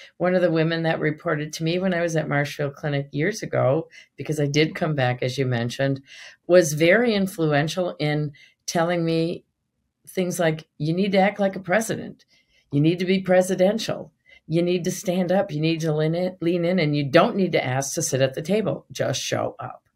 One of the women that reported to me when I was at Marshfield Clinic years ago, because I did come back, as you mentioned, was very influential in telling me things like, you need to act like a president. You need to be presidential. You need to stand up. You need to lean in, and you don't need to ask to sit at the table. Just show up.